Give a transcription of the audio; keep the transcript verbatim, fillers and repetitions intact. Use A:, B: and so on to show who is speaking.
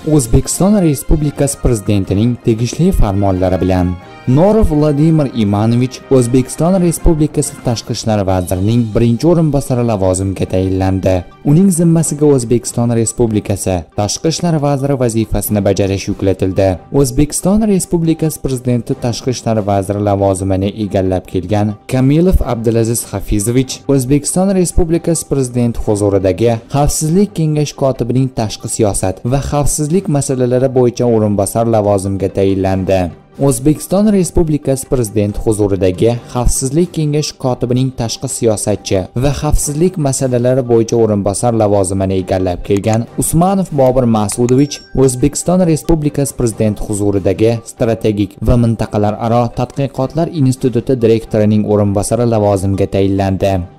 A: O'zbekiston Respublikasi Prezidentining tegishli farmonlari bilan Norov Vladimir Ivanovich O'zbekiston Respublikasi Tashqi ishlar vazirining birinchi o'rinbosari lavozimiga tayinlandi. Uning zimmasiga O'zbekiston Respublikasi Tashqi ishlar vaziri vazifasini bajarish yuklatildi. O'zbekiston Respublikasi Prezidenti Tashqi ishlar vaziri lavozimini egallab kelgan Komilov Abdulaziz Hafizovich O'zbekiston Respublikasi Prezidenti huzuridagi Xavfsizlik kengashi kotibining tashqi siyosat va xavfsizlik masalalari bo'yicha o'rinbosar lavozimiga tayinlandi. O'zbekiston Respublikasi Prezidenti huzuridagi Xavfsizlik kengashi kotibining tashqi siyosatchi va xavfsizlik masalalari bo'yicha o'rinbosar lavozimini egallab kelgan Usmanov Bobur Mas'udovich O'zbekiston Respublikasi Prezidenti huzuridagi Strategik va mintaqalararo tadqiqotlar instituti direktorining o'rinbosari lavozimiga tayinlandi.